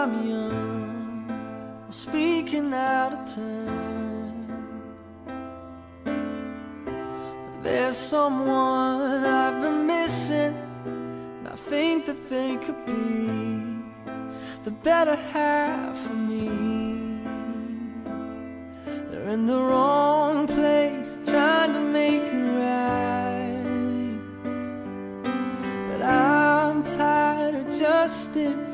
I'm young or speaking out of turn. There's someone I've been missing, and I think that they could be the better half of me. They're in the wrong place, trying to make it right, but I'm tired of justifying.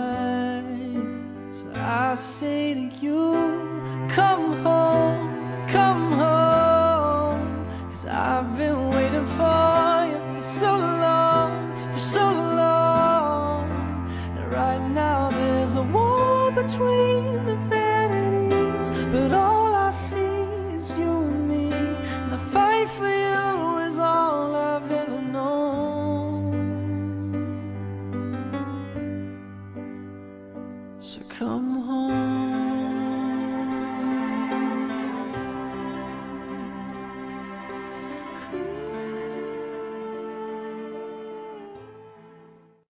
So I say to you, come home, come home, 'cause I've been waiting for you for so long, for so long. And right now there's a war between the vanities, but all I see is you and me, and the fight for you is all I've ever known. So come